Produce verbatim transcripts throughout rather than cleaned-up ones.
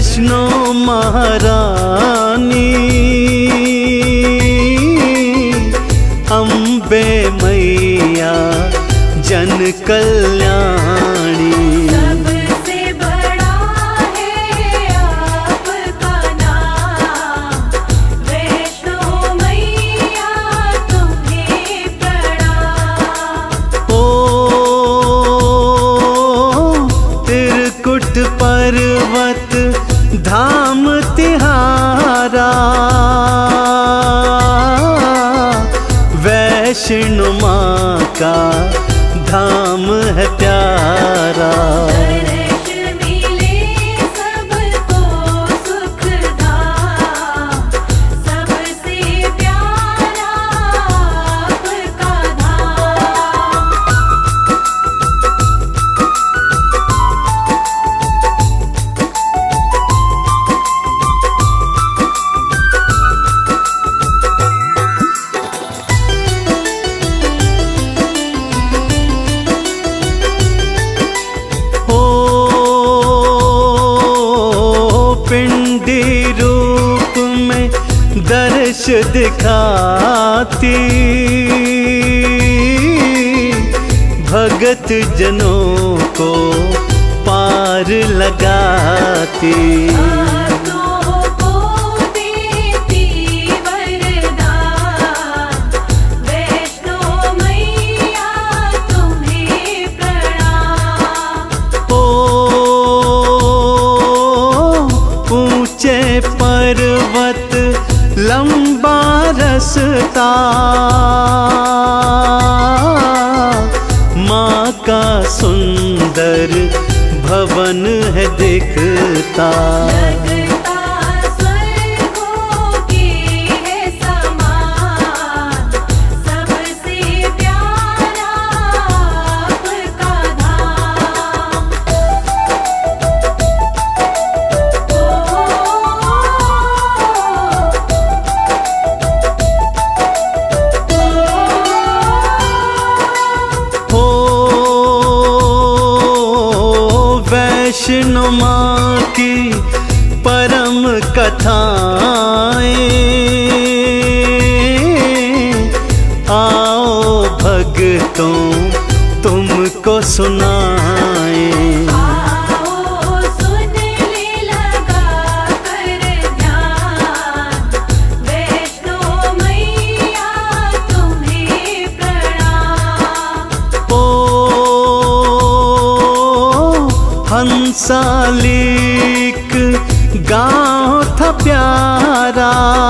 वैष्णो महारानी अम्बे मैया जन कल्याणी। सबसे बड़ा है आपका नाम, वैष्णो मैया तुम्हें प्रणाम। ओ त्रिकुट पर्वत धाम तिहारा, वैष्णो माँ का धाम है प्यारा। दर्श मिले सबको सुख धाम, सबसे प्यारा आपका धाम। पिंडी रूप में दर्श दिखाती, भगत जनों को पार लगाती। भक्तों को देती वरदान, वैष्णो मैया तुम्हें प्रणाम। ओ ऊंचे पर्वत लंबा रास्ता, माँ का सुंदर भवन है दिखता। लगता स्वर्गों के है समान, सबसे प्यारा आपका धाम। हो वैष्णो माँ की परम कथाएं, आओ भक्तों तुमको सुनाएं। आओ सुन ले लगा कर ध्यान, वैष्णो मैया तुम्हें प्रणाम। ओ हंसालिक गाँव था प्यारा,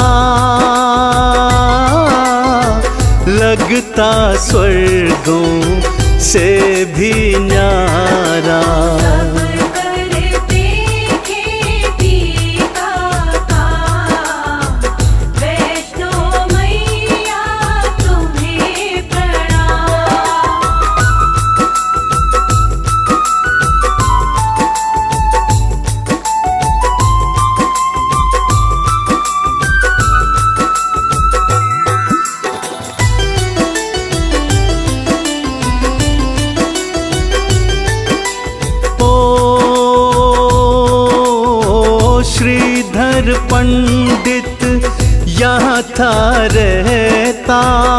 लगता स्वर्गों से भी न्यारा। सब करते खेती का काम, वैष्णो मैया तुम्हें प्रणाम। श्रीधर पंडित यहाँ था रहता,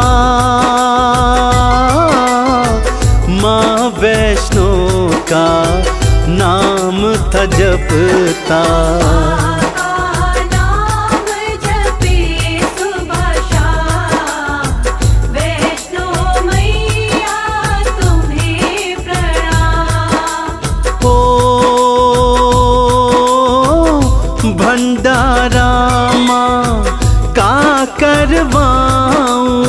माँ वैष्णो का नाम था जपता। आपका नाम जपे सुबह शाम, वैष्णो मैया तुम्हें प्रणाम। ओ भंडारा माँ का करवाऊं,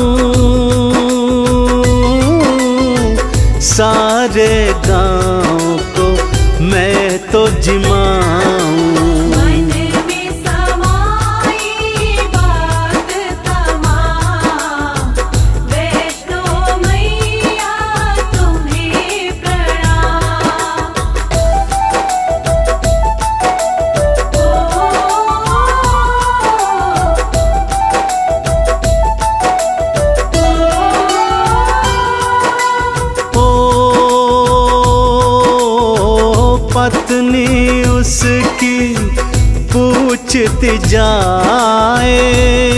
सारे गाँव को मैं तो जिमाऊं। मन में समाई बात तमाम, वैष्णो मैया तुम्हें प्रणाम। पत्नी उसकी पूछती जाए,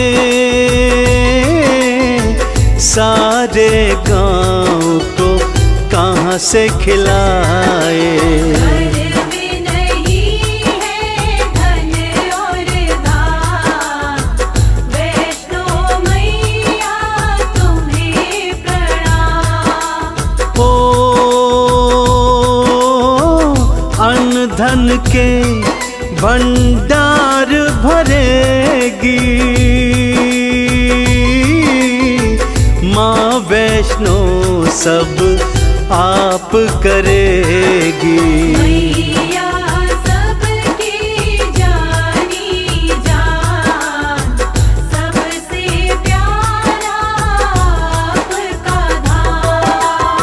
सारे गांव को कहाँ से खिलाए। घर में नहीं है धन और दान, वैष्णो मैया तुम्हें प्रणाम। ओ अन्न धन के भंडार भरेगी, माँ वैष्णो सब आप करेगी। मैया सबकी जानी जान, सबसे प्यारा आपका धाम।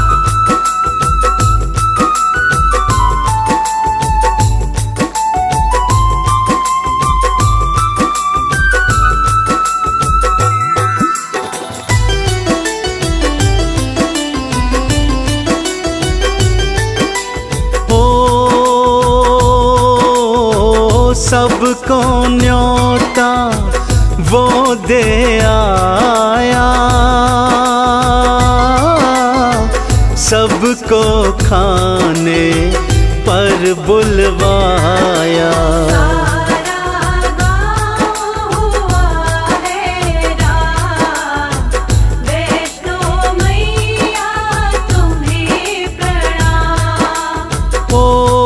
सबको न्योता वो दे आया, सबको खाने पर बुलवाया। सारा गाँव हुआ हैरान, वैष्णो मैया तुम्हें प्रणाम। ओ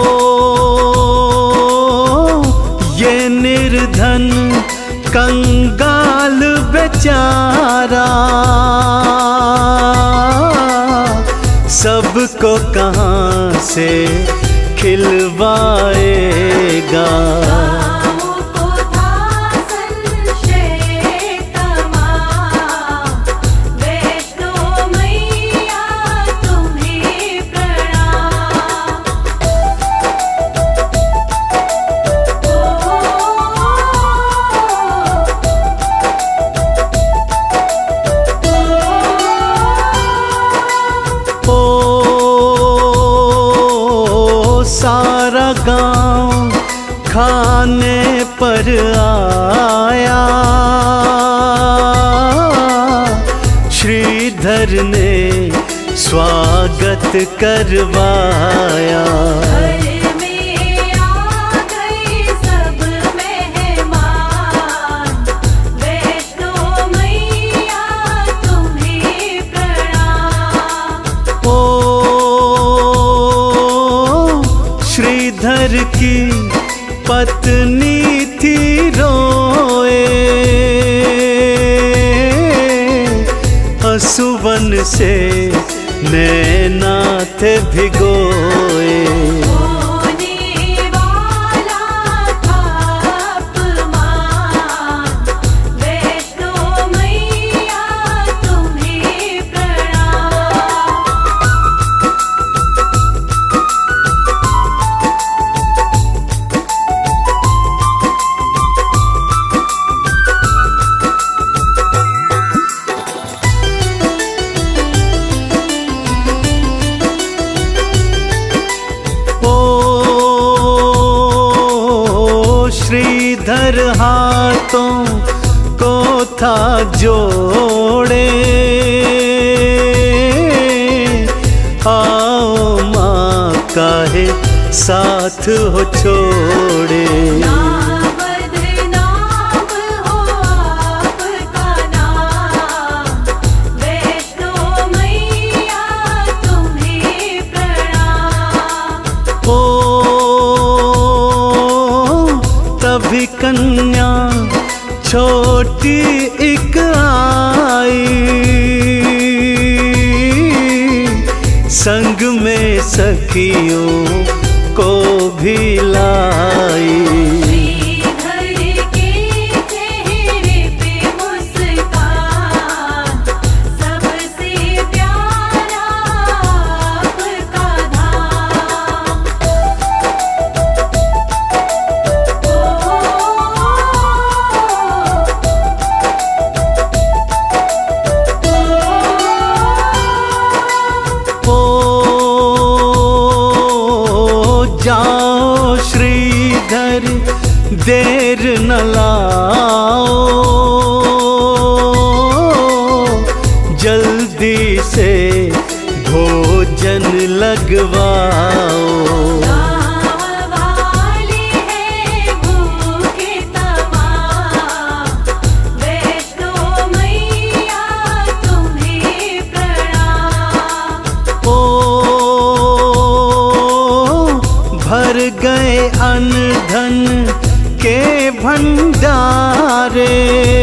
ये निर्धन कंगाल बेचारा, सबको कहाँ से खिलवाएगा। गाँव को था संशय तमाम, वैष्णो मैया तुम्हें प्रणाम। ओ सारा गांव खाने पर आया, श्रीधर ने स्वागत करवाया। घर में आ गए सब मेहमान, वैष्णो मैया तुम्हें प्रणाम। ओ श्रीधर की पत्नी थी रोए, असुवन से नैना थे भिगोए। होने वाला था अपमान, वैष्णो मैया तुम्हें प्रणाम। श्रीधर हाथों को था जोड़े, आओ माँ काहे साथ हो छोड़े। नाम बदनाम हो आपका नाम, वैष्णो मैया तुम्हें प्रणाम। ओ तभी कन्या छोटी एक आई, संग में सखियों को भी लाई। श्रीधर के चेहरे पे मुस्कान, सबसे प्यारा आपका धाम। ओ जाओ श्रीधर देर न लाओ, जल्दी से भोजन लगवाओ। गाँव वाले हैं भूखे तमाम, वैष्णो मैया तुम्हें प्रणाम। ओ भर गए अन्न धन के भंडारे,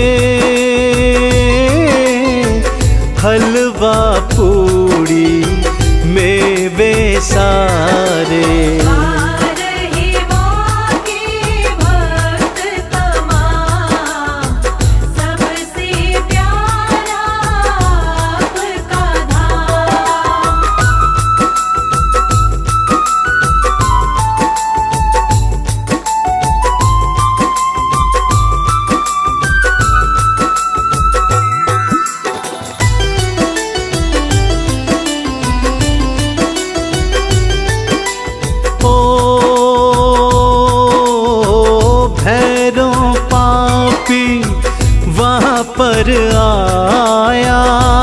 हलवा पूड़ी मेवे सारे। आ रहे बाके भक्त तमाम, सबसे प्यारा आपका धाम। वहाँ पर आया,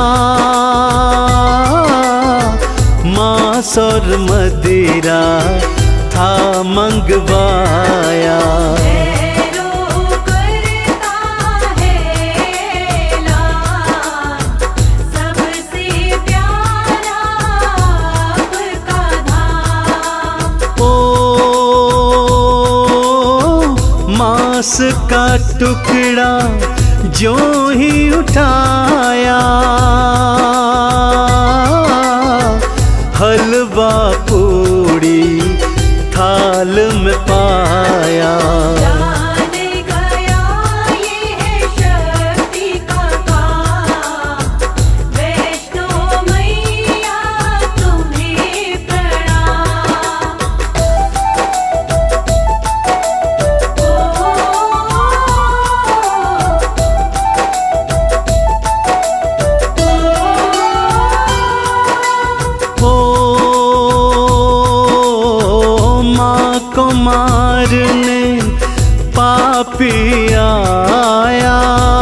मांस और मदिरा था मंगवाया। भैरो करता है लाल, सबसे प्यारा आपका धाम। ओ मांस का टुकड़ा जो ही उठाया, हलवा पूड़ी थाल में पाया। जान गया ये है शक्ति का काम, वैष्णो मैया तुम्हें प्रणाम। मारने पापी आया,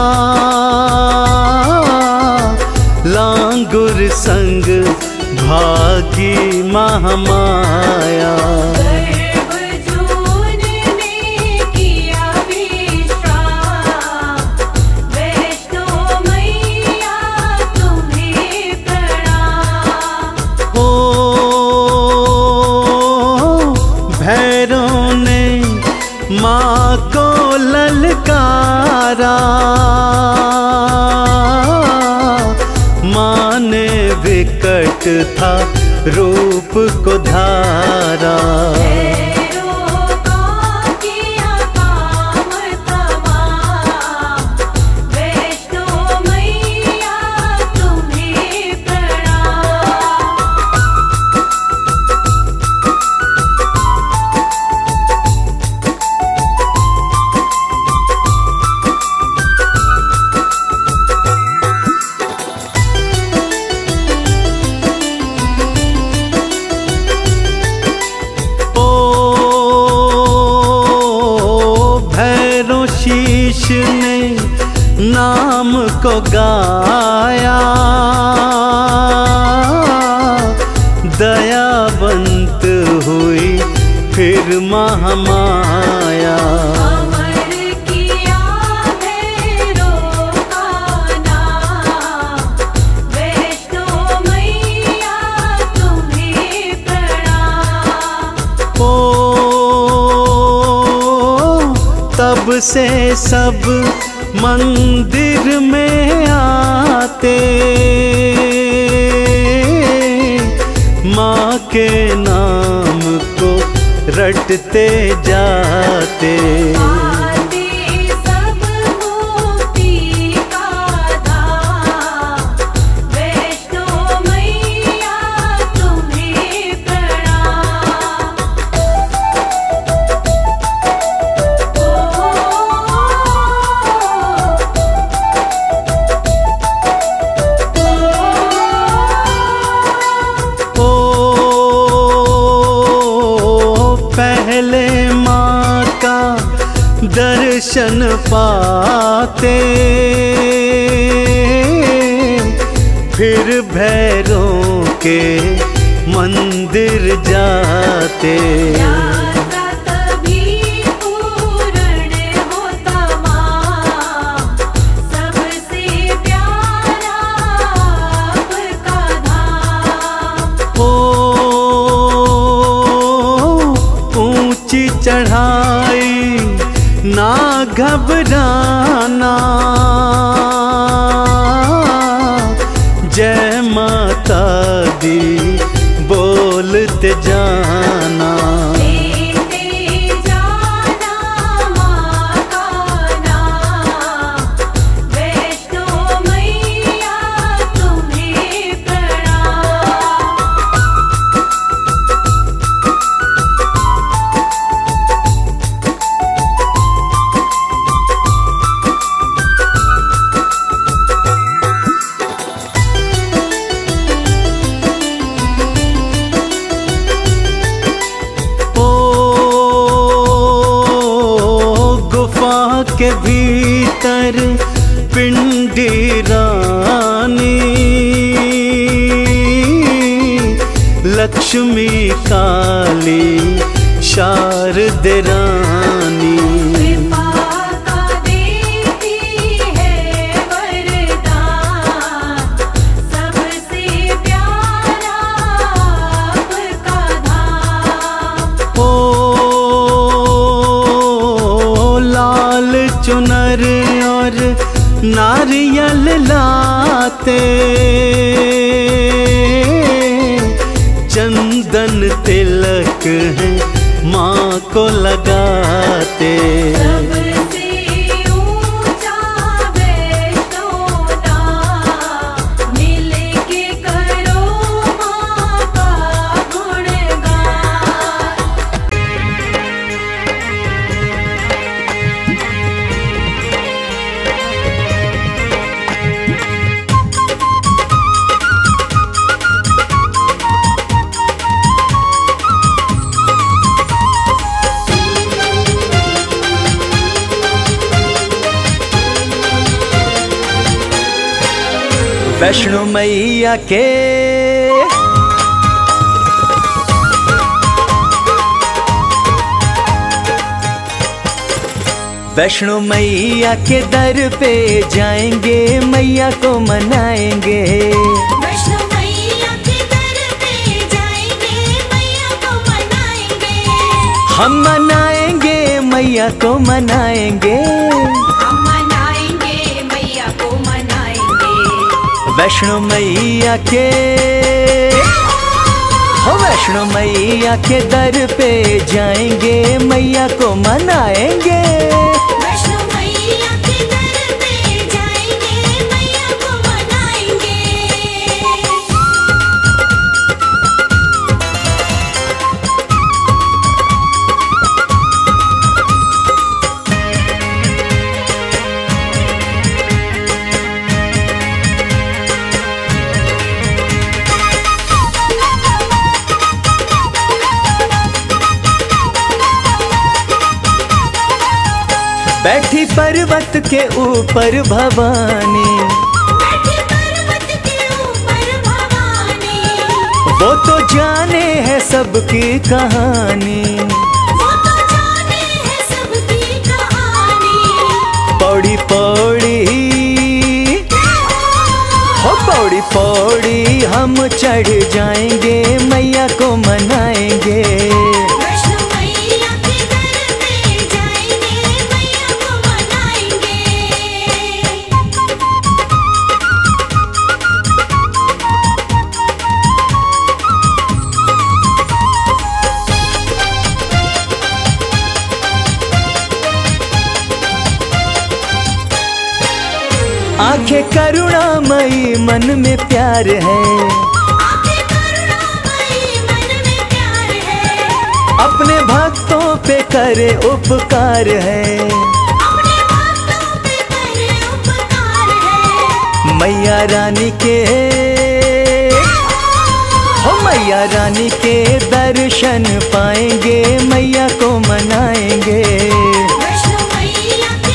लांगुर संग भागी महामाया। गर्भजून ने किया विश्राम, वैष्णो मैया तुम्हें प्रणाम। ओ भैरों ने माँ को ललकारा, माँ ने विकट था रूप को धारा। भैरो का किया काम तमाम, वैष्णो मैया तुम्हें प्रणाम। शीश ने नाम को गाया, दयावंत हुई फिर महामाया। अमर किया भैरो का नाम, वैष्णो मैया तुम्हें प्रणाम। ओ तब से सब मंदिर में आते, माँ के नाम को रटते जाते। आते सब मुक्ति का धाम, वैष्णो मैया तुम्हें प्रणाम। पहले माँ का दर्शन पाते, फिर भैरों के मंदिर जाते। यात्रा तभी पूर्ण होता माँ, सबसे प्यारा आपका धाम। ओ ऊंची चढ़ाई ना घबराना, जय माता दी बोलते जाना। लेते जाना माँ का नाम, वैष्णो मैया तुम्हें प्रणाम। के भीतर पिंडी रानी, लक्ष्मी काली शारद रानी। कृपा का देती है वरदान, सबसे प्यारा आपका धाम। ओ लाल चुनर और नारियल लाते, चंदन तिलक है माँ को लगाते। सबसे ऊंचा वैष्णो नाम, मिलके करो माँ का गुणगान। वैष्णो मैया के वैष्णो मैया के दर पे जाएंगे, मैया को मनाएंगे। वैष्णो मैया के दर पे जाएंगे, मैया को मनाएंगे। हम मनाएंगे मैया को मनाएंगे, हम मनाएंगे मैया को मनाएंगे। वैष्णो मैया के हो वैष्णो मैया के दर पे जाएंगे, मैया को मनाएंगे। वैष्णो मैया के दर पे जाएंगे, मैया को मनाएंगे। बैठी पर्वत के ऊपर भवानी, बैठी पर्वत के ऊपर भवानी, वो तो जाने है सबकी कहानी। वो तो जाने है सबकी कहानी। पौड़ी पौड़ी हो पौड़ी पौड़ी हम चढ़ जाएंगे, मैया को मनाएंगे। वैष्णो मैया के दर पे जाएंगे, मैया को मनाएंगे। आंखें करुणामयी मन में प्यार है, आंखें करुणामयी मन में प्यार है। अपने भक्तों पे करे उपकार है। अपने भक्तों पे करे उपकार है। मैया रानी के हो मैया रानी के दर्शन पाएंगे, मैया को मनाएंगे। वैष्णो मैया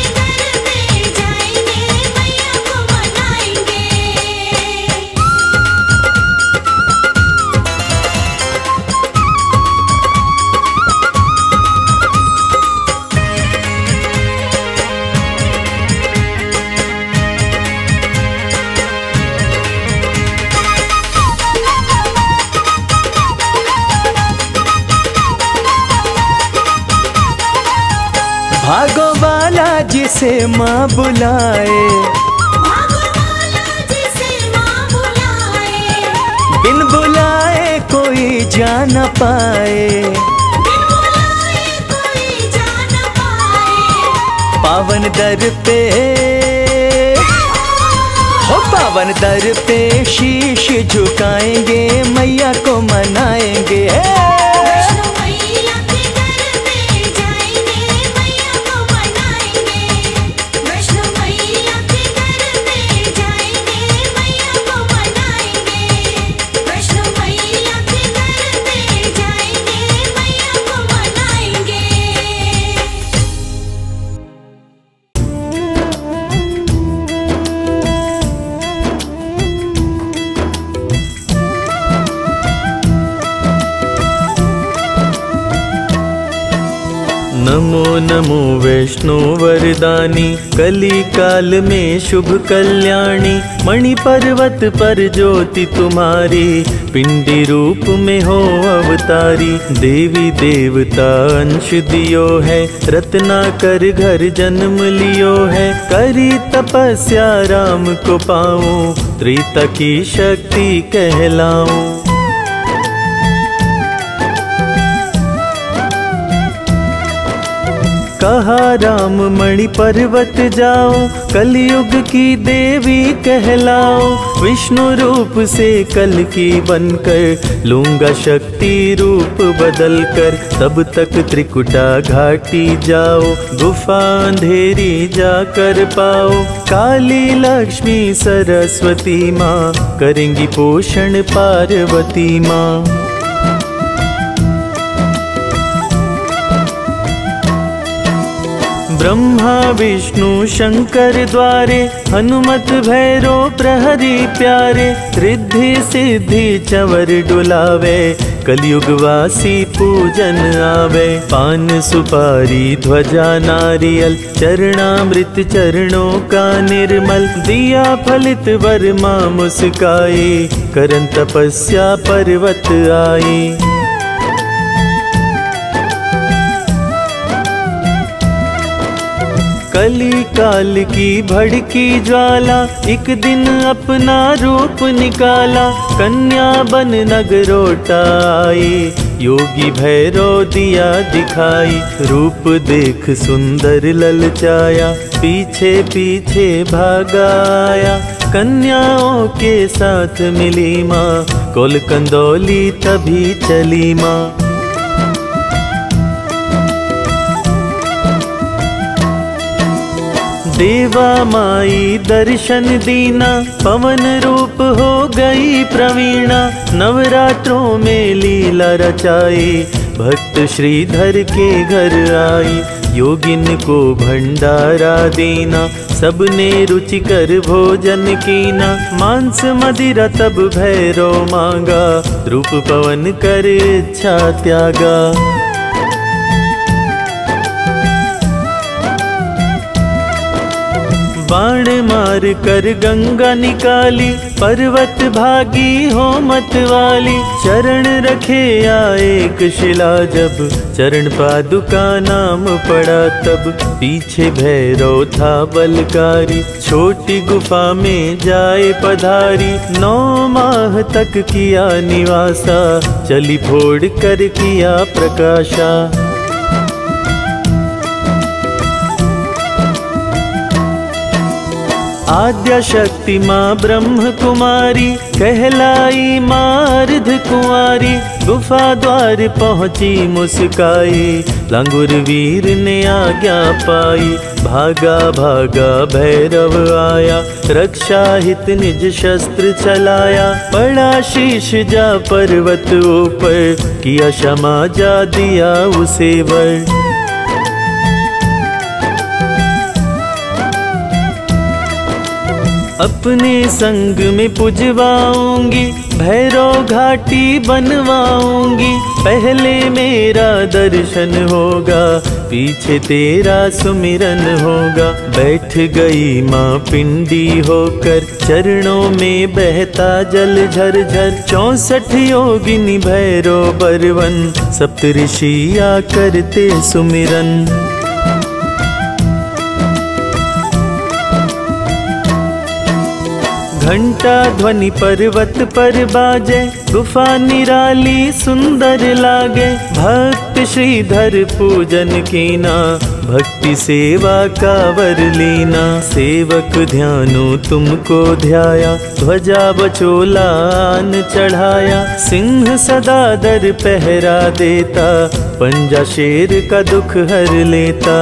भागो वाला जिसे माँ बुलाए, भागो वाला जिसे माँ बुलाए, बिन बुलाए कोई जा न पाए, बिन बुलाए कोई जा न पाए। पावन दर पे हो पावन दर पे शीश झुकाएंगे, मैया को मनाएंगे। वैष्णो मैया के दर पे जाएंगे, मैया को मनाएंगे। वैष्णो मैया के दर पे जाएंगे, मैया को मनाएंगे। वैष्णो मैया के दर पे जाएंगे, मैया को मनाएंगे। नमो नमो वैष्णो वरदानी, कली काल में शुभ कल्याणी। मणि पर्वत पर ज्योति तुम्हारी, पिंडी रूप में हो अवतारी। देवी देवता अंश दियो है, रत्नाकर घर जन्म लियो है। करी तपस्या राम को पाऊं, त्रेता की शक्ति कहलाऊं। कहा राम मणि पर्वत जाओ, कलयुग की देवी कहलाओ। विष्णु रूप से कल की बनकर, लूंगा शक्ति रूप बदल कर। तब तक त्रिकुटा घाटी जाओ, गुफा अंधेरी जाकर पाओ। काली लक्ष्मी सरस्वती माँ, करेंगी पोषण पार्वती माँ। ब्रह्मा विष्णु शंकर द्वारे, हनुमत भैरो प्रहरी प्यारे। रिद्धि सिद्धि चवर डुलावे, कलयुग वासी पूजन आवे। पान सुपारी ध्वजा नारियल, चरणामृत चरणों का निर्मल। दिया फलित वर माँ मुस्काई, करन तपस्या पर्वत आई। कली काल की भड़की ज्वाला, एक दिन अपना रूप निकाला। कन्या बन नगरोटा आई, योगी भैरो दिया दिखाई। रूप देख सुंदर ललचाया, पीछे पीछे भागा आया। कन्याओं के साथ मिली माँ, कोल कंदौली तभी चली माँ। देवा माई दर्शन दीना, पवन रूप हो गई प्रवीणा। नवरात्रों में लीला रचाई, भक्त श्रीधर के घर आई। योगिन को भंडारा देना, सबने रुचिकर भोजन कीना। मांस मदिरा तब भैरो मांगा, रूप पवन कर इच्छा त्यागा। बाण मार कर गंगा निकाली, पर्वत भागी हो मत वाली। चरण रखे आए एक शिला जब, चरण पादुका नाम पड़ा तब। पीछे भैरव था बलकारी, छोटी गुफा में जाए पधारी। नौ माह तक किया निवासा, चली फोड़ कर किया प्रकाशा। आद्या शक्ति माँ ब्रह्म कुमारी, कहलाई माँ अर्ध कुंवारी। गुफा द्वार पहुँची मुस्काई, लांगुर वीर ने आज्ञा पाई। भागा भागा भैरव आया, रक्षा हित निज शस्त्र चलाया। पड़ा शीश जा पर्वत ऊपर, किया क्षमा जा दिया उसे वर। अपने संग में पुजवाऊंगी, भैरव घाटी बनवाऊंगी। पहले मेरा दर्शन होगा, पीछे तेरा सुमिरन होगा। बैठ गई माँ पिंडी होकर, चरणों में बहता जल झरझर। चौसठ योगिनी भैरव बरवन, सप्तऋषि आ करते सुमिरन। घंटा ध्वनि पर्वत पर बाजे, गुफा निराली सुंदर लागे। भक्त श्रीधर पूजन कीना, भक्ति सेवा का वर लीना। सेवक ध्यानो तुमको ध्याया, ध्वजा बचोलान चढ़ाया। सिंह सदा दर पहरा देता, पंजा शेर का दुख हर लेता।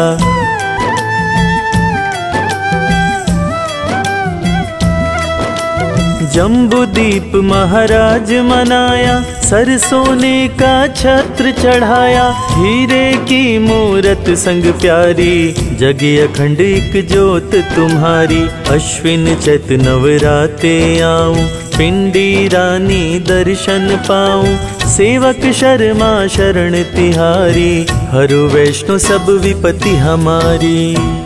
जम्बूदीप महाराज मनाया, सर सोने का छत्र चढ़ाया। हीरे की मूरत संग प्यारी, जगे अखंड एक जोत तुम्हारी। अश्विन चैत नवराते आऊं, पिंडी रानी दर्शन पाऊं। सेवक शर्मा शरण तिहारी, हरु वैष्णो सब विपत्ति हमारी।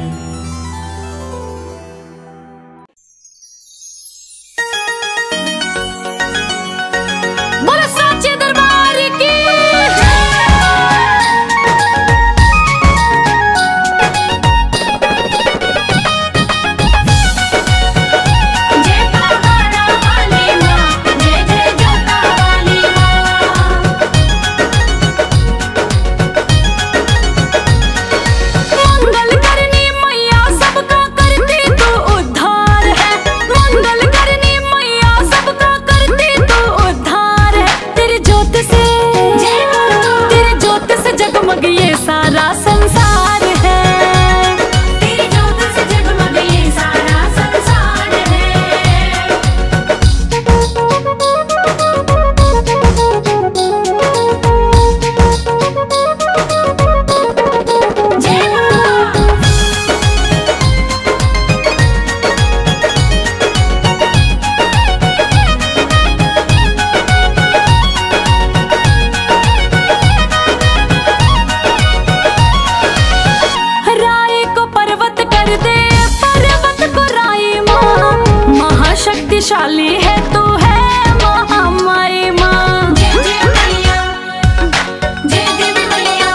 शक्तिशाली है तू है महामाई माँ। जय जय मैया, जय देवी मैया।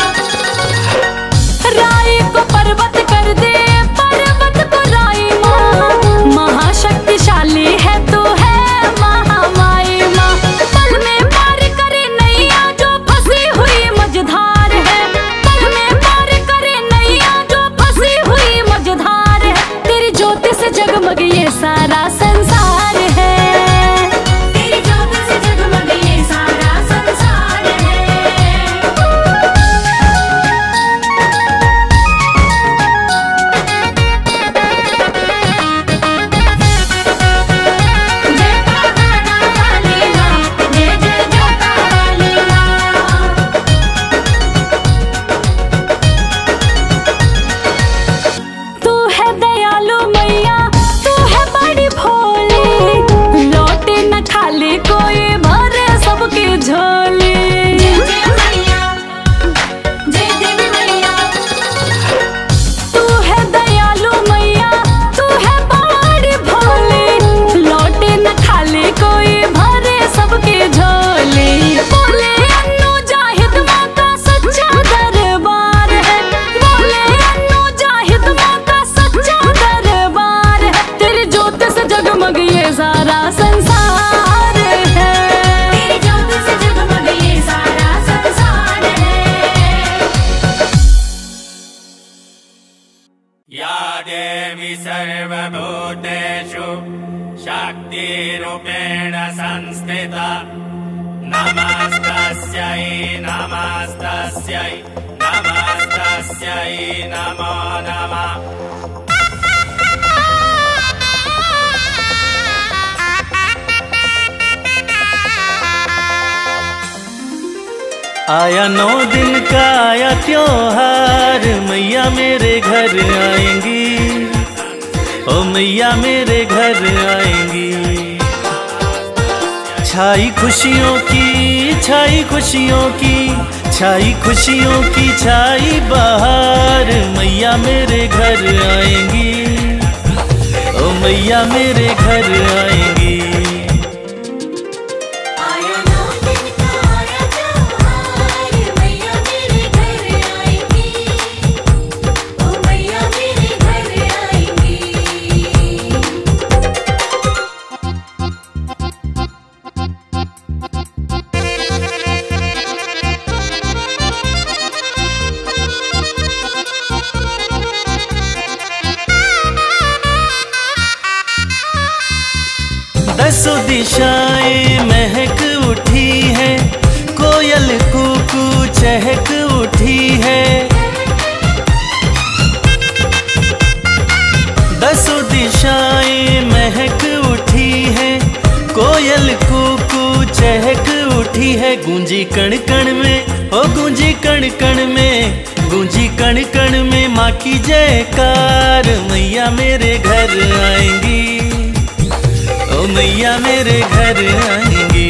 राई को पर्वत कर दे, पर्वत को राई माँ। महाशक्तिशाली है तू है महामाई माँ। पल में पार करे नैया जो फंसी हुई मझधार है। पल में पार करे नैया जो फंसी हुई मझधार है। तेरी ज्योति से जगमग ये सारा संसार। सर्वभूतेषु शक्तिरूपेण संस्थिता। नमस्तस्यै नमस्तस्यै नमस्तस्यै नमो नमः। आया नौ दिन का आया त्योहार, मैया मेरे घर आएंगी। ओ मैया मेरे घर आएंगी। छाई खुशियों की छाई खुशियों की छाई खुशियों की छाई बहार, मैया मेरे घर आएंगी। ओ मैया मेरे घर आएंगी। दसों दिशाएं महक उठी है, कोयल कूकू चहक उठी है। दसों दिशाएं महक उठी है, कोयल कूकू चहक उठी है। गूंजी कण कण में, ओ गूंजी कण कण में, गूंजी कण कण में माँ की जयकार। मैया मेरे घर आएंगी, ओ मैया मेरे घर आएंगी।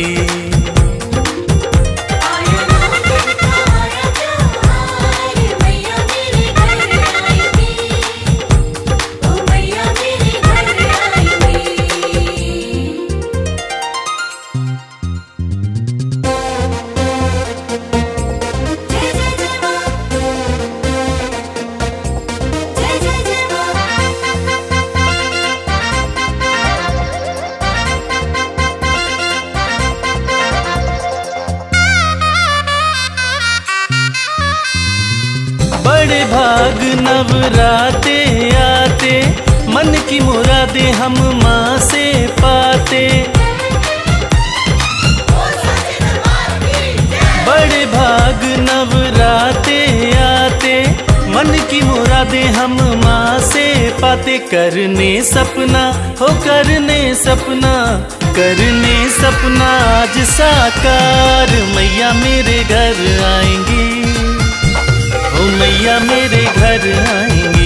बड़े भाग नवराते आते, मन की मुरादे हम माँ से पाते। बड़े भाग नवराते आते, मन की मुरादे हम माँ से पाते। करने सपना हो करने सपना, करने सपना आज साकार। मैया मेरे घर आएंगी, ओ मैया मेरे घर आएंगी।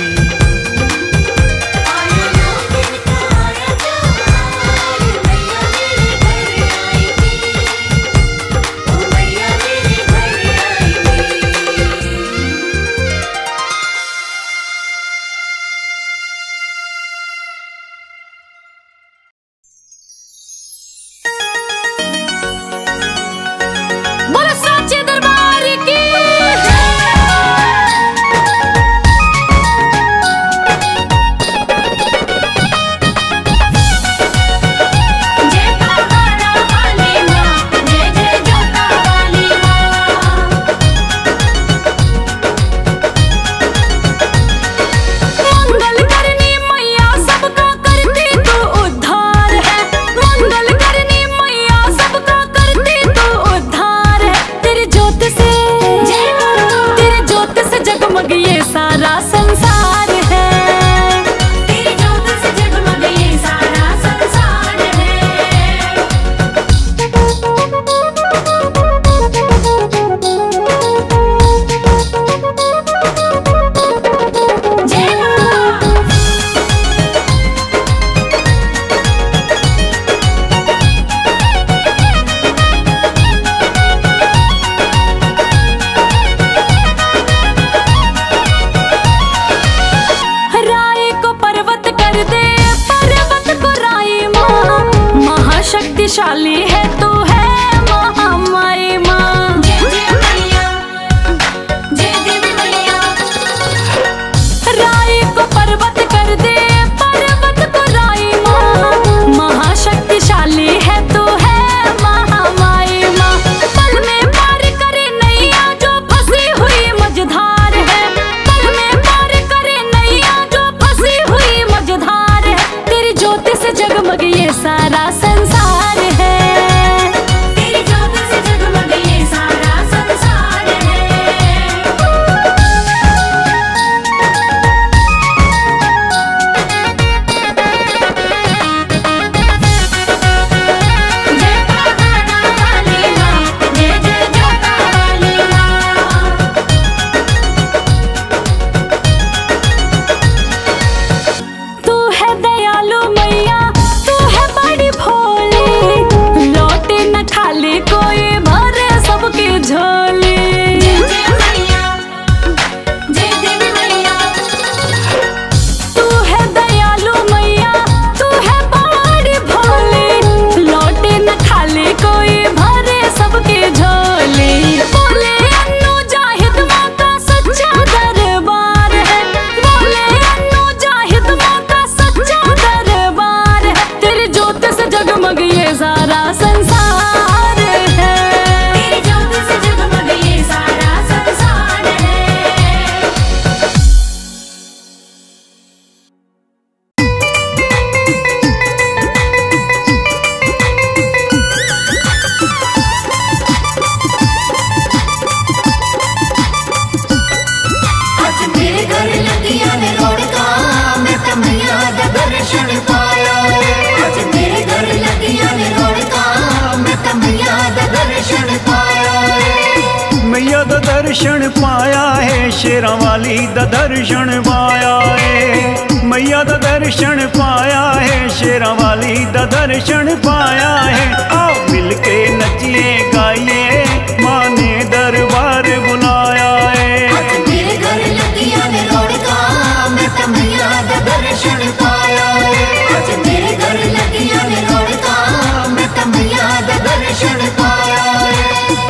बोलो साचे दरबार की दर्शन पाया है, शेरां वाली दा दर्शन पाया है। मैया दा दर्शन पाया है, शेरां वाली दा दर्शन पाया है। आओ मिलके नचिए गाइए, माँ ने दरबार बुलाया है। आज मेरे घर लगिया ने रौनका, मैं तो मैया दा दर्शन पाया है। आज मेरे घर लगिया ने रौनका, मैं तो मैया दा दर्शन पाया है।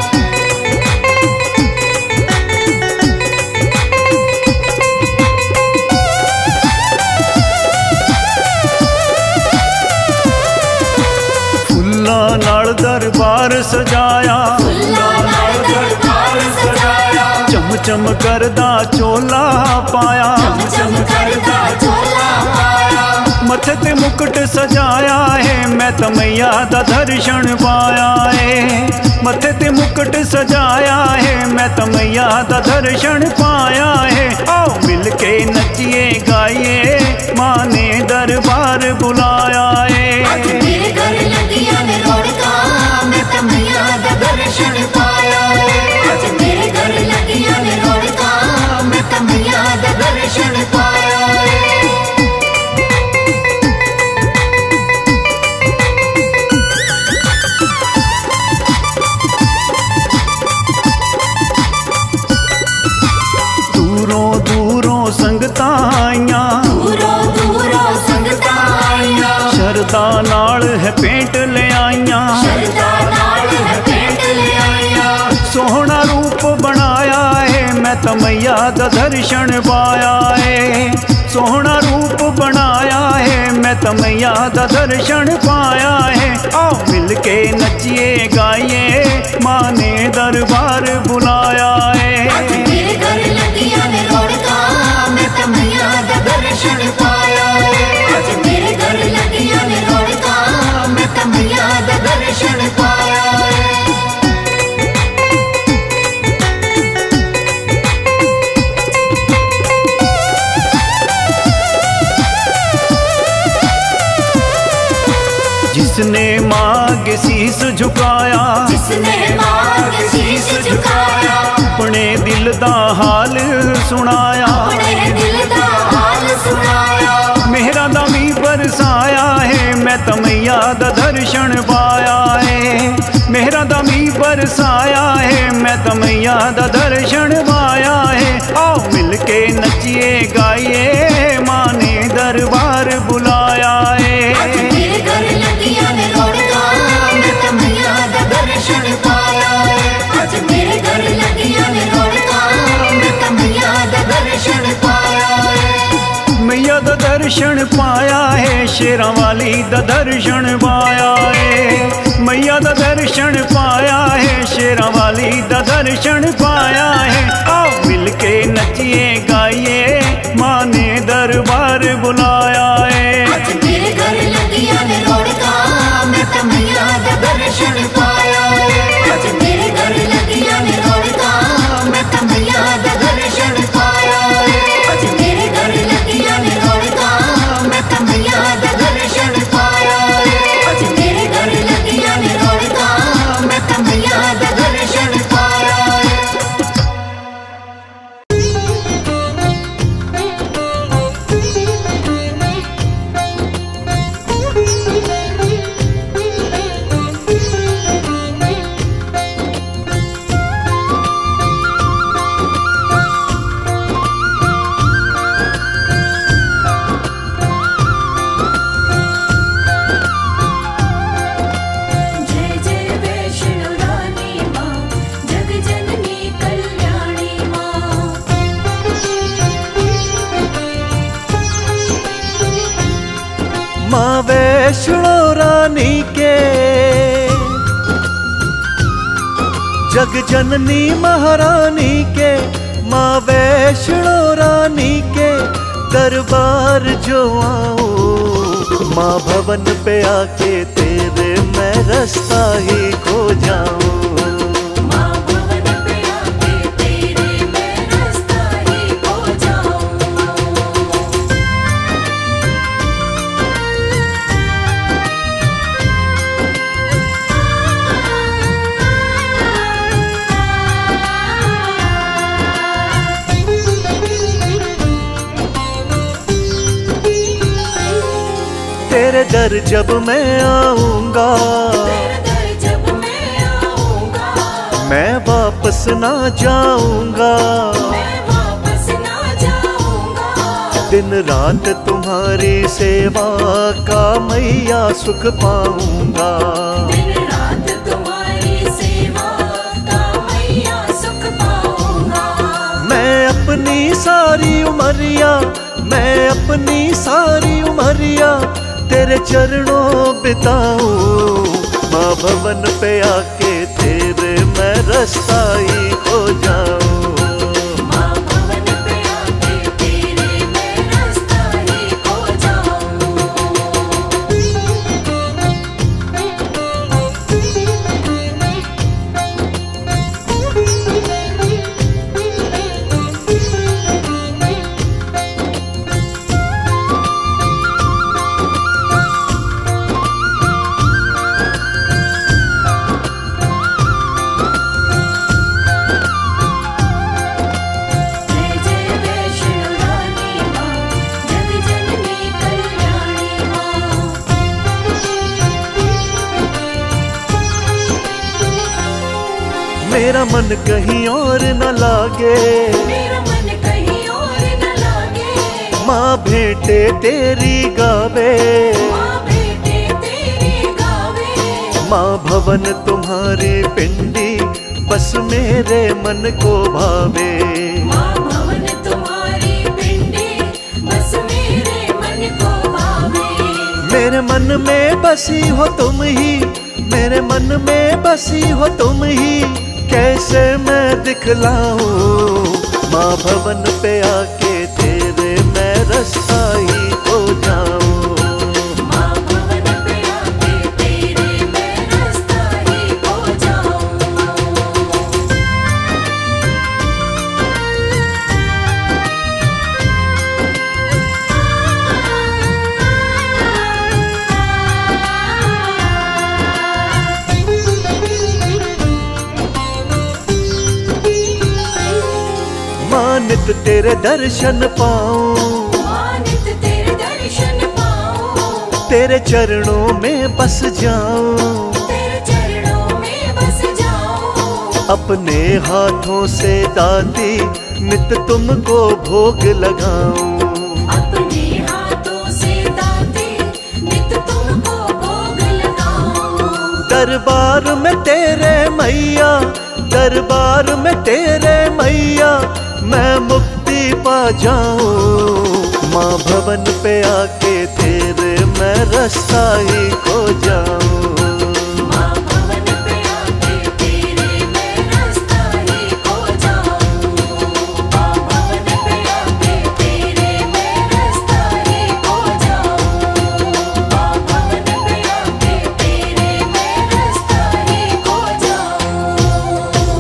फुल्लां नाल दरबार सजाया, फुल्लां नाल दरबार सजाया, चम चम करदा चोला पाया, चम चम करदा चोला पाया। मथे ते मुकुट सजाया है, मैं तो मैया दा दर्शन पाया है। मथे ते मुकुट सजाया है, मैं तो मैया दा दर्शन पाया है। आओ मिलके नचिए गाइए, माँ ने दरबार बुलाया है। आज मेरे घर लगिया ने रौनका, मैं तो मैया दा दर्शन पाया है। आज मेरे घर लगिया ने रौनका, मैं तो मैया दा दर्शन पाया है। दूरों दूरों संगतां आईयां, दूरों दूरों संगतां आईयां, शरदा नाल है पेंट ले आईयां। शरदा नाल है पेंट ले आईयां। सोहना रूप बनाया है, मैं तो मैया दा दर्शन पाया है। सोहना रूप बनाया है, मैं तो मैया दा दर्शन पाया है। आओ मिलके नचिए गाइए, माँ ने दरबार बुलाया है। आज मेरे घर लगिया ने रौनका, मैं तो मैया दा दर्शन पाया है। आज मेरे घर लगिया ने रौनका, मैं तो मैया दा दर्शन पाया है। जिसने मांग शीस झुकाया, जिसने मांग शीश झुकाया, अपने दिल दा हाल सुनाया। अपने दिल दा हाल सुनाया। मेहरा दा मी बरसाया है, मैं तो मैया दा दर्शन पाया है। मेहरा दा मी बरसाया है, मैं तो मैया दा दर्शन पाया है। आओ मिलके नचिए गाइए, माँ ने दरबार बुलाया है। आज मेरे घर लगिया ने रौनका, मैं तो मैया दा दर्शन पाया है। आज मेरे घर लगिया ने रौनका, मैं तो मैया दा दर्शन पाया है। मैया दा दर्शन पाया है, शेरां वाली दा दर्शन पाया है। मैया दा दर्शन पाया है, शेरां वाली दा दर्शन पाया है। आओ मिलके नचिए गाइए, माँ ने दरबार बुलाया है। आज मेरे घर लगिया ने रौनका, मैं तो मैया दा दर्शन पाया है। आज मेरे घर लगिया ने रौनका, मैं तो मैया दा दर्शन पाया है। आज मेरे घर लगिया ने रौनका, मैं तो मैया दा दर्शन पाया है। आज मेरे घर लगिया ने रौनका, मैं तो मैया दा दर्शन पाया है। जय जय वैष्णो रानी माँ, जग जननी कल्याणी माँ। माँ वैष्णो रानी के, जग जननी महारानी के। माँ वैष्णो रानी के दरबार जो आऊं, माँ भवन पे आके तेरे मैं रास्ता ही खो जाऊं। माँ भवन पे आके तेरे मैं रास्ता ही खो जाऊं। तेरे दर जब मैं आऊंगा, तेरे दर जब मैं आऊंगा, मैं वापस ना जाऊंगा, मैं वापस ना जाऊंगा। दिन रात तुम्हारी सेवा का मैया सुख पाऊंगा, दिन रात तुम्हारी सेवा का मैया सुख पाऊंगा। मैं अपनी सारी उमरिया, मैं अपनी सारी उमरिया तेरे चरणों बिताऊं। माँ भवन पे आके तेरे मैं रास्ता ही खो जाऊं। माँ भवन पे आके तेरे मैं रास्ता ही खो जय जय वैष्णो रानी माँ, जग जननी कल्याणी माँ। मेरा मन कहीं और न लागे, मेरा मन कहीं और न लागे, माँ भेंटे तेरी गावे, माँ बेटे तेरे गावे। माँ भवन तुम्हारी पिंडी बस मेरे मन को भावे। माँ भवन तुम्हारी पिंडी बस मेरे मन को भावे। मेरे मन में बसी हो तुम ही, मेरे मन में बसी हो तुम ही, कैसे मैं दिखलाऊं। माँ भवन पे आके तेरे मैं रास्ता ही खो जाऊं। माँ भवन पे आके तेरे मैं रास्ता ही खो जाऊं। माँ नित तेरे दर्शन पाऊं, माँ नित तेरे दर्शन पाऊं, तेरे चरणों में बस जाऊं। तेरे चरणों में बस जाऊं। अपने हाथों से दाती नित तुमको भोग लगाऊं। अपने हाथों से दाते नित तुमको भोग लगाऊं। दरबार में तेरे मैया, दरबार में तेरे मैया मैं मुक्ति पा जाऊं। माँ भवन पे आके तेरे मैं रास्ता ही खो जाऊं। माँ भवन पे आके तेरे मैं रास्ता ही खो जाऊं। माँ भवन पे आके तेरे मैं रास्ता ही खो जाऊं। माँ भवन पे आके तेरे मैं रास्ता ही खो जाऊं।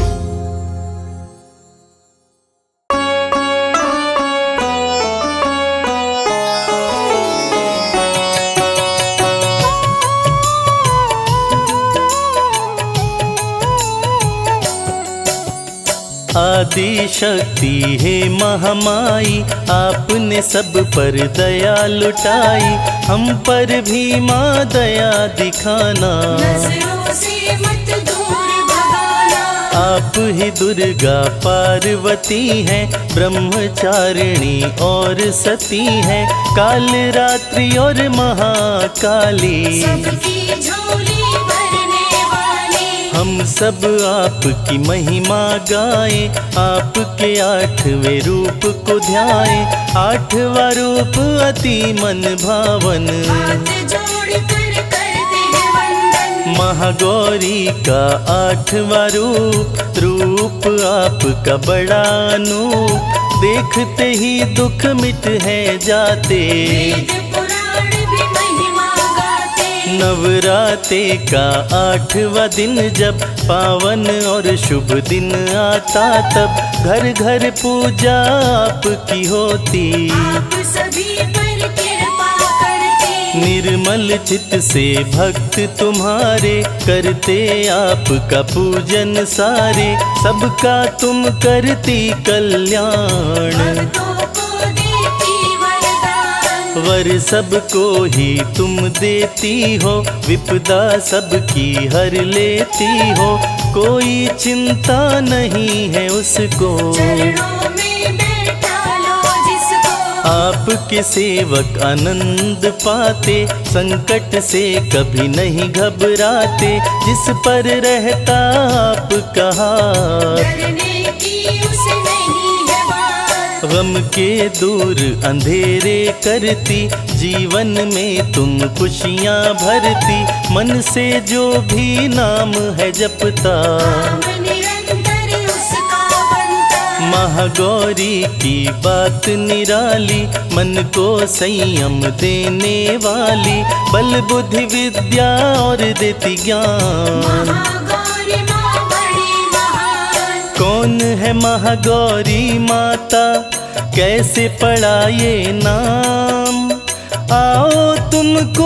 आदि शक्ति है महामाई, आपने सब पर दया लुटाई, हम पर भी माँ दया दिखाना। नजरों से मत दूर भगाना। आप ही दुर्गा पार्वती हैं, ब्रह्मचारिणी और सती हैं, काल रात्रि और महाकाली। सबकी झोली भरने वाली। हम सब आपकी महिमा गाएं, आपके आठवें रूप को ध्याएं। आठवां रूप अति मन भावन, हाथ जोड़ कर करते हैं वंदन। महागौरी का आठवां रूप, रूप आपका बड़ा अनूप, देखते ही दुख मिट है जाते। वेद पुराण भी महिमा गाते। नवराते का आठवां दिन जब पावन और शुभ दिन आता, तब घर घर पूजा आपकी होती। आप सभी पर कृपा करते। निर्मल चित्त से भक्त तुम्हारे, करते आपका पूजन सारे, सबका तुम करती कल्याण। भक्तों को देती वरदान। वर सबको ही तुम देती हो, विपदा सबकी हर लेती हो, कोई चिंता नहीं है उसको। चरणों में बैठा लो जिसको, आपके सेवक आनंद पाते, संकट से कभी नहीं घबराते, जिस पर रहता आपका हाथ, डरने की उसे नहीं है बात। गम के दूर अंधेरे करती, जीवन में तुम खुशियाँ भरती, मन से जो भी नाम है जपता, नाम निरंतर उसका बनता। महागौरी की बात निराली, मन को संयम देने वाली, बल बुद्धि विद्या और देती ज्ञान। महागौरी माँ बड़ी महान, कौन है महागौरी माता, कैसे पढ़ा ये नाम, आओ तुमको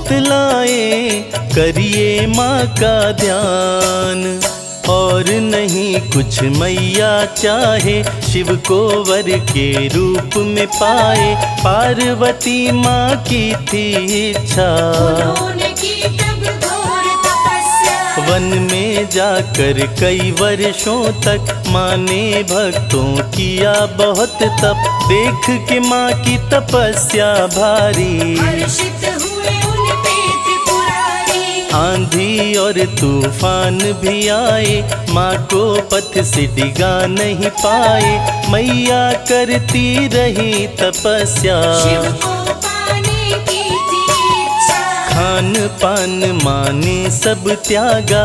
बतलाए, करिए माँ का ध्यान। और नहीं कुछ मैया चाहे, शिव को वर के रूप में पाए, पार्वती माँ की थी इच्छा, उन्होंने की तब घोर तपस्या। वन में जाकर कई वर्षों तक माँ ने भक्तों किया बहुत तप, देख के माँ की तपस्या भारी, हर्षित हुए उन पे त्रिपुरारी। आंधी और तूफान भी आए, माँ को पथ से डिगा नहीं पाए, मैया करती रही तपस्या, शिव को पाने की थी इच्छा। खान पान माँ ने सब त्यागा,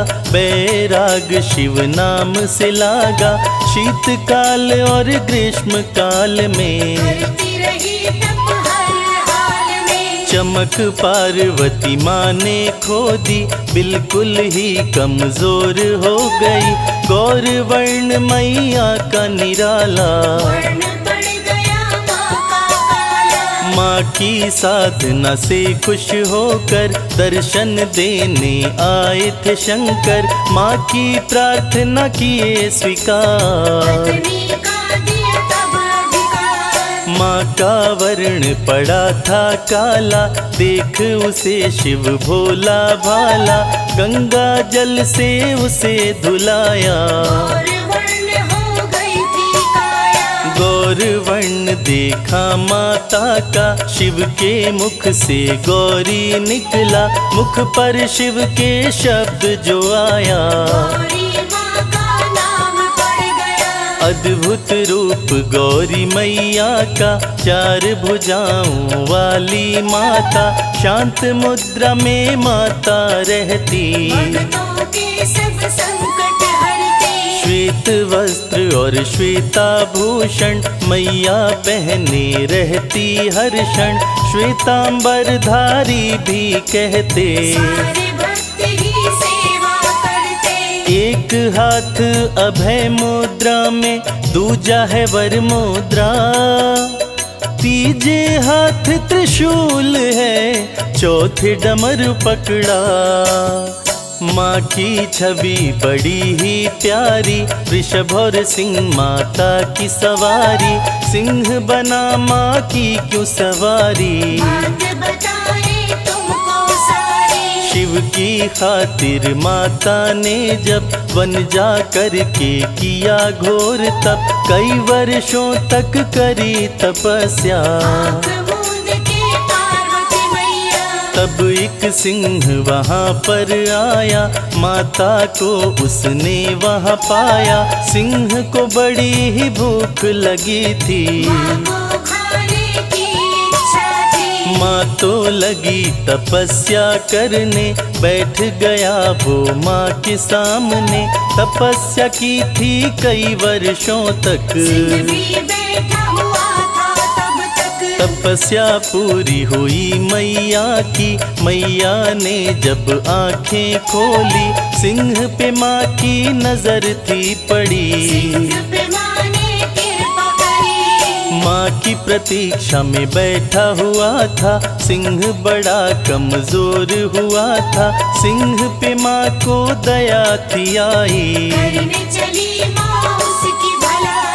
बैराग शिव नाम से लागा, शीतकाल और ग्रीष्म काल में करती रही तप हर हाल में। चमक पार्वती माँ ने खो दी, बिल्कुल ही कमजोर हो गई, गौर वर्ण मैया का निराला, वर्ण पड़ गया माँ का काला। माँ की साधना से खुश होकर दर्शन देने आए थे शंकर, माँ की प्रार्थना किए स्वीकार, पत्नी का दिया तब अधिकार। माँ का वर्ण पड़ा था काला, देख उसे शिव भोला भाला, गंगा जल से उसे धुलाया, और वर्ण हो गई थी काया। गौर वर्ण देखा माता का, शिव के मुख से गौरी निकला, मुख पर शिव के शब्द जो आया, गौरी माँ का नाम पड़ गया। अद्भुत रूप गौरी मैया का, चार भुजाओं वाली माता, शांत मुद्रा में माता रहती, भक्तों के सब संकट हरती। श्वेत वस्त्र और श्वेताभूषण मैया पहने रहती हर क्षण, श्वेतांबर धारी भी कहते, सारे भक्त ही सेवा करते। एक हाथ अभय मुद्रा में, दूजा है वर मुद्रा, तीजे हाथ त्रिशूल है, चौथे डमरू पकड़ा, माँ की छवि बड़ी ही प्यारी, वृषभ और सिंह माता की सवारी, सिंह बना माँ की क्यों सवारी, बात बताए तुमको सारी। शिव की खातिर माता ने जब वन जा कर के किया घोर तप, कई वर्षों तक करी तपस्या, आँख मूंद के पार्वती मैया। तब एक सिंह वहाँ पर आया, माता को उसने वहाँ पाया, सिंह को बड़ी ही भूख लगी थी, माँ को खाने की इच्छा थी। माँ तो लगी तपस्या करने, बैठ गया वो माँ के सामने, तपस्या की थी कई वर्षों तक, सिंह भी बैठा हुआ था तब तक। तपस्या पूरी हुई मैया की, मैया ने जब आंखें खोली, सिंह पे माँ की नजर थी पड़ी, सिंह पे माँ ने कृपा करी। माँ की प्रतीक्षा में बैठा हुआ था, सिंह बड़ा कमजोर हुआ था, सिंह पे माँ को दया थी आई, करने चली माँ उसकी भलाई।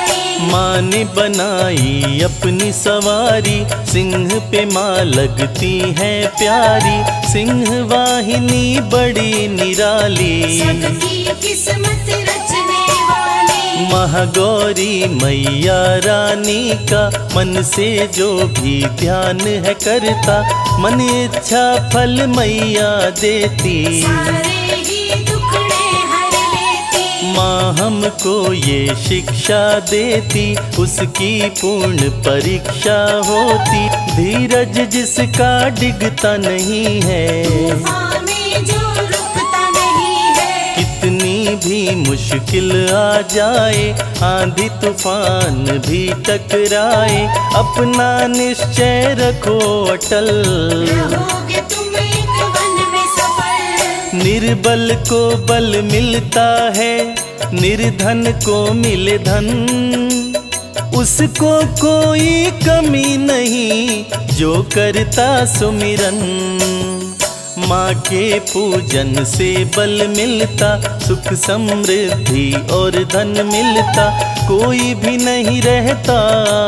माँ ने बनाई अपनी सवारी, सिंह पे माँ लगती है प्यारी। सिंह वाहिनी बड़ी निराली, सबकी किस्मत रचने वाली। महागौरी मैया रानी का मन से जो भी ध्यान है करता, मन इच्छा फल मैया देती। सारे ही दुखड़े हर लेती। माँ हमको ये शिक्षा देती, उसकी पूर्ण परीक्षा होती। धीरज जिसका डिगता नहीं है, तूफान में जो रुकता नहीं है। कितनी भी मुश्किल आ जाए, आंधी तूफान भी टकराए, अपना निश्चय रखो अटल। रहोगे तुम एक वन में सफल। निर्बल को बल मिलता है, निर्धन को मिले धन। उसको कोई कमी नहीं, जो करता सुमिरन। माँ के पूजन से बल मिलता, सुख समृद्धि और धन मिलता। कोई भी नहीं रहता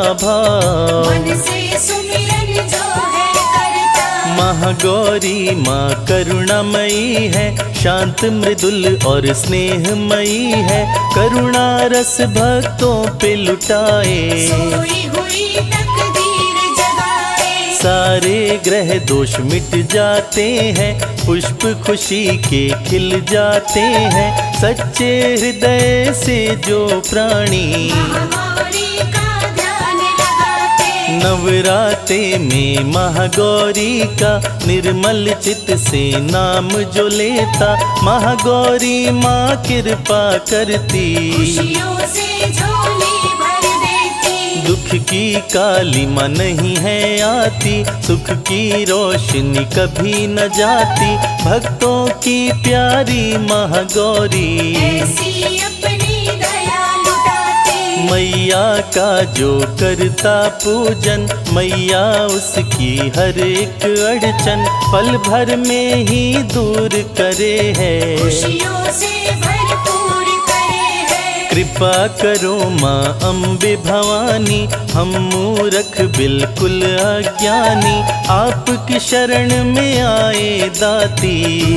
भाव, मन से सुमिरन जो है करता। महागौरी माँ करुणामयी है, शांत मृदुल और स्नेहमयी है। करुणा रस भक्तों पे लुटाए, सोई हुई तकदीर जगाए। सारे ग्रह दोष मिट जाते हैं, पुष्प खुशी के खिल जाते हैं। सच्चे हृदय से जो प्राणी महागौरी का ध्यान लगाते। नवराते में महागौरी का निर्मल चित्त से नाम जो लेता, महागौरी माँ कृपा करती। खुशियों से झोली भर देती। दुख की काली माँ नहीं है आती, सुख की रोशनी कभी न जाती। भक्तों की प्यारी महागौरी, ऐसी अपनी दया लुटाती। मैया का जो करता पूजन, मैया उसकी हर एक अड़चन पल भर में ही दूर करे है। खुशियों से भरपूर करे है। कृपा करो माँ अम्बे भवानी, हम मूर्ख बिल्कुल अज्ञानी। आपकी शरण में आए दाती,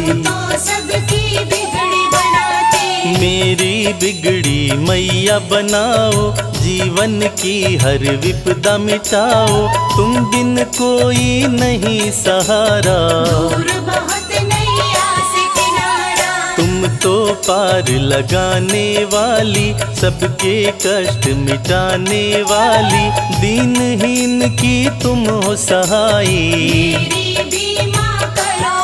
तो सबकी बिगड़ी बनाती। मेरी बिगड़ी मैया बनाओ, जीवन की हर विपदा मिटाओ। तुम बिन कोई नहीं सहारा, दूर बहुत नैया से किनारा। तुम तो पार लगाने वाली, सबके कष्ट मिटाने वाली। दीनहीन की तुम हो सहाई, मेरी भी माँ करो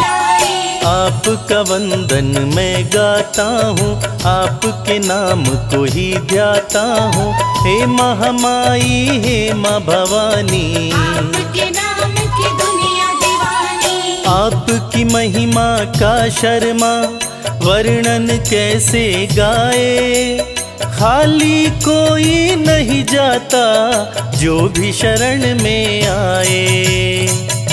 भलाई। आपका वंदन मैं गाता हूँ, आपके नाम को ही ध्याता हूँ। हे महामाई हे माँ भवानी, आपके नाम की दुनिया दीवानी। आपकी महिमा का शर्मा वर्णन कैसे गाए। खाली कोई नहीं जाता, जो भी शरण में आए।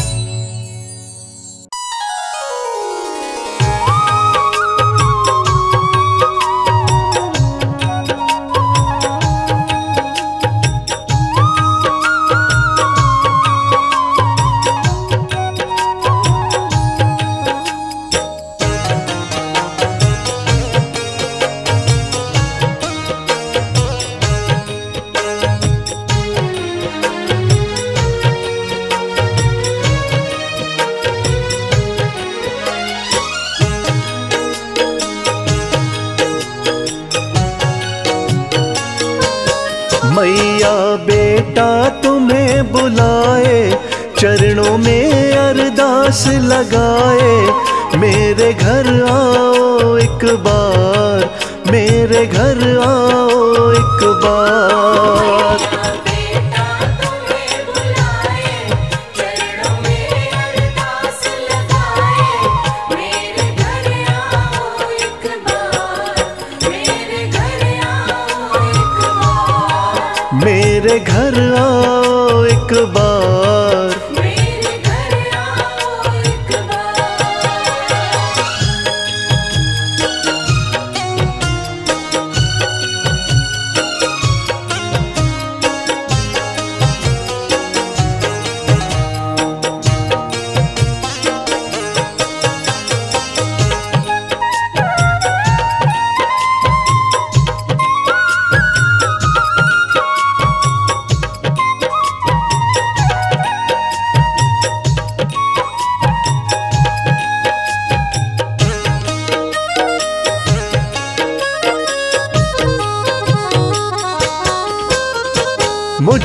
मैया बेटा तुम्हें बुलाए, चरणों में अरदास लगाए। मेरे घर आओ एक बार, मेरे घर आओ एक बार। बेटा तुम्हें बुलाए, चरणों में अरदास लगाए। मेरे घर आओ एक बार, मेरे घर आओ एक बार। मेरे घर आओ एक बार। मेरे घर आओ एक बार।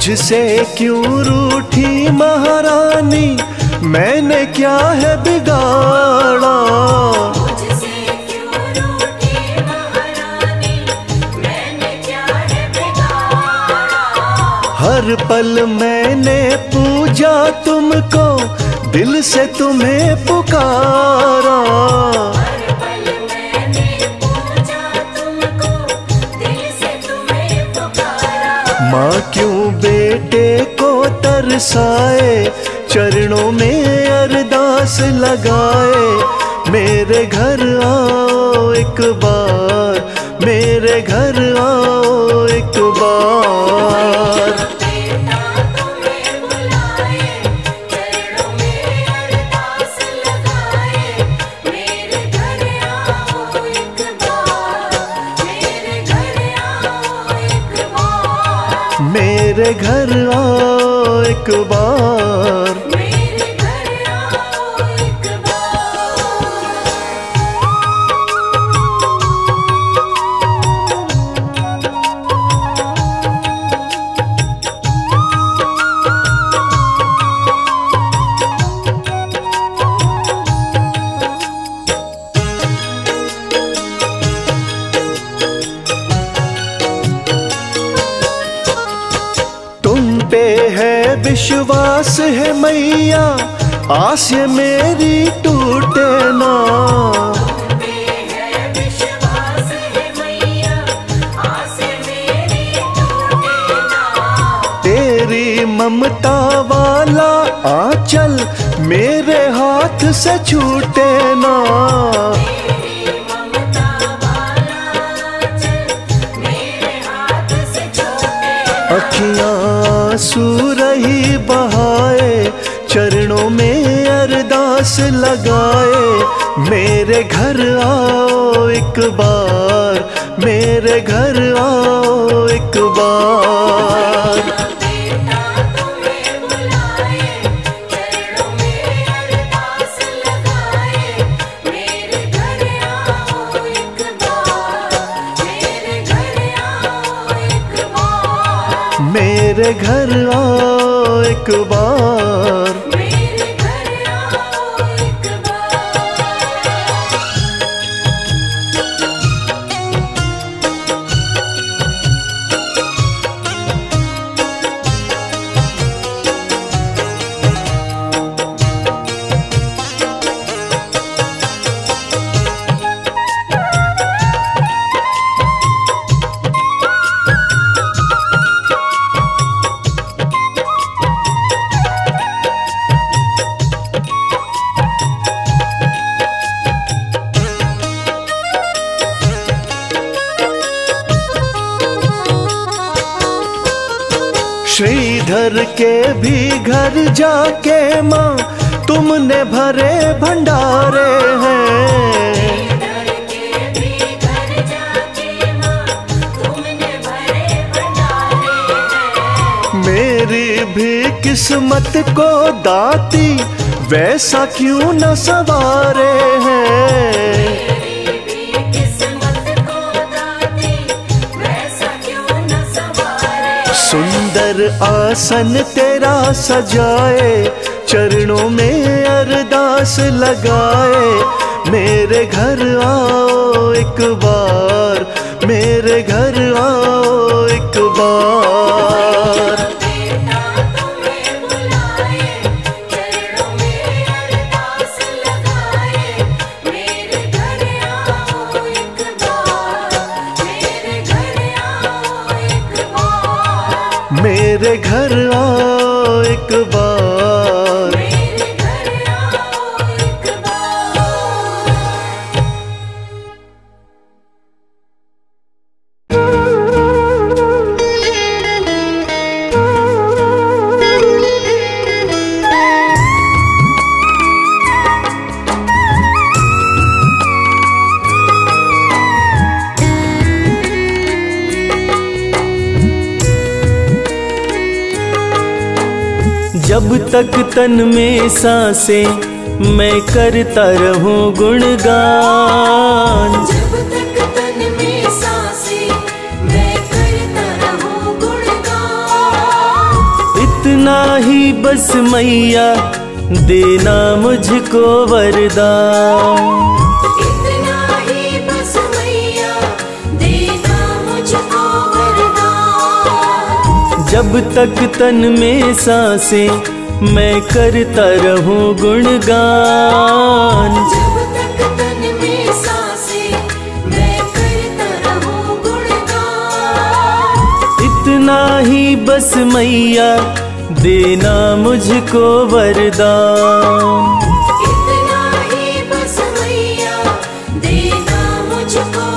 मुझसे क्यों रूठी महारानी, मैंने क्या है बिगाड़ा। मुझसे क्यों रूठी महारानी, मैंने क्या है बिगाड़ा। हर पल मैंने पूजा तुमको, दिल से तुम्हें पुकारा। हर पल मैंने पूजा तुमको, दिल से तुम्हें पुकारा। माँ क्यों बेटे को तरसाए, चरणों में अरदास लगाए। मेरे घर आओ एक बार, मेरे घर आओ एक बार। बेटा तुम्हें बुलाए, चरणों में अरदास लगाए। मेरे घर आओ एक बार, मेरे घर आओ एक बार। मेरे घर आओ एक बार। मेरे घर आओ एक बार। तुम पे है विश्वास है मैया, आस ये मेरी टूटे ना। पे है विश्वास है मैया, आस मेरी टूटे ना। तेरी ममता वाला आंचल मेरे हाथ से छूटे ना। तेरी ममता वाला आंचल मेरे हाथ से छूटे ना। अखियां आंसू रही बहाए, चरणों में अरदास लगाए। मेरे घर आओ एक बार, मेरे घर आओ एक बार। बेटा तुम्हें बुलाए, चरणों में अरदास लगाए। मेरे घर आओ एक बार, मेरे घर आओ एक बार। मेरे घर आओ एक बार। मेरे घर आओ एक बार। श्रीधर के भी घर जाके माँ तुमने भरे भंडारे हैं। इधर के भी घर जाके माँ तुमने भरे भंडारे हैं। मेरी भी किस्मत को दाती वैसा क्यों न सवारे हैं। मेरी भी किस्मत को दाती वैसा क्यों न सवारे। सुंदर आसन तेरा सजाए, चरणों में अरदास लगाए। मेरे घर आओ एक बार, मेरे घर आओ एक बार। बेटा तुम्हें बुलाए, चरणों में अरदास लगाए। मेरे घर आओ एक बार, मेरे घर आओ एक बार। मेरे घर आओ एक बार। मेरे घर आओ एक बार। जब तक तन में सांसें मैं करता रहूं गुणगान। जब तक तन में सांसें मैं करता रहूं गुणगान। इतना ही बस मैया देना मुझको वरदान। इतना ही बस मैया देना मुझको वरदान। जब तक तन में सांसें मैं करता रहूं गुणगान। जब तक तन में सांसें मैं करता रहूं गुणगान। इतना ही बस मैया देना मुझको वरदान। इतना ही बस मैया देना मुझको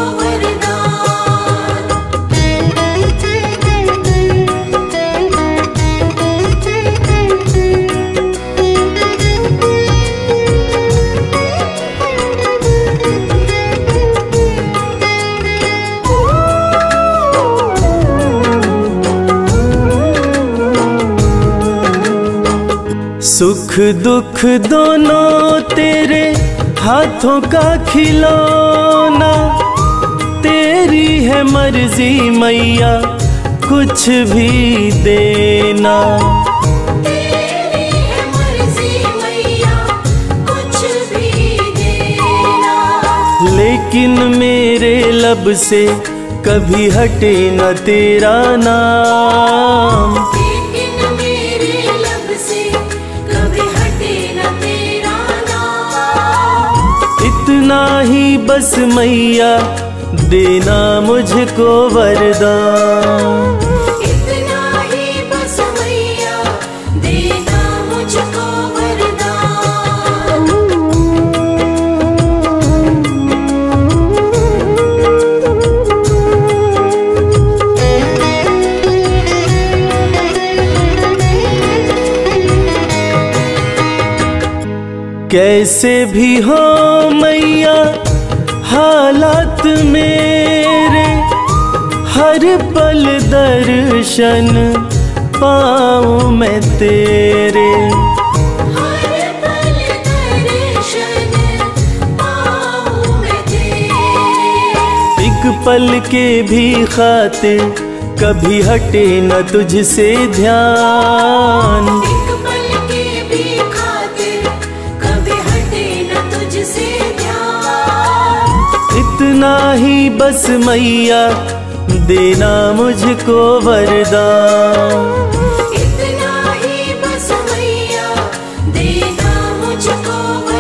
सुख दुख दोनों तेरे हाथों का खिलौना। तेरी है मर्जी मैया कुछ भी देना। तेरी है मर्जी मैया कुछ भी देना। लेकिन मेरे लब से कभी हटे न तेरा नाम। लेकिन मेरे लब से कभी हटे न तेरा नाम। इतना ही बस मैया देना मुझको वरदान। इतना ही बस मैया देना मुझको कैसे भी हो मैया हालात मेरे, हर पल दर्शन पाऊं मैं तेरे। हर पल दर्शन पाऊं मैं तेरे। एक पल के भी खातिर कभी हटे न तुझसे ध्यान। एक पल के भी खातिर कभी हटे न तुझसे ध्यान। इतना ही बस मैया देना मुझको वरदान। इतना ही बस मैया देना मुझको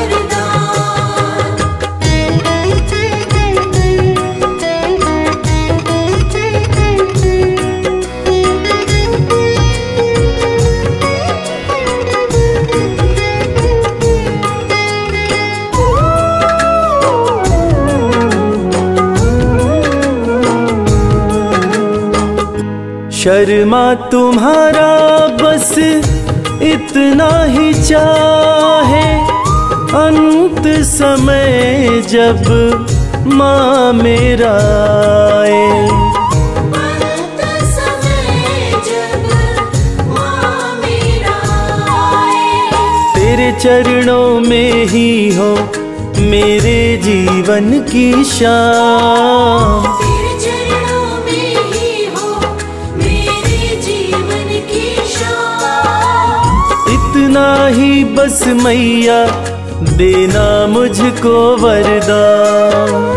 शर्मा तुम्हारा बस इतना ही चाहे, अंत समय जब माँ मेरा आए। अंत समय जब माँ मेरा आए। तेरे चरणों में ही हो मेरे जीवन की शाम। तेरे चरणों में ही हो मेरे जीवन की शाम। इतना ही बस मैया देना मुझको वरदान।